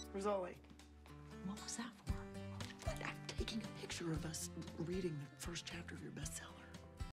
Rizzoli. What was that for? But I'm taking a picture of us reading the first chapter of your bestseller.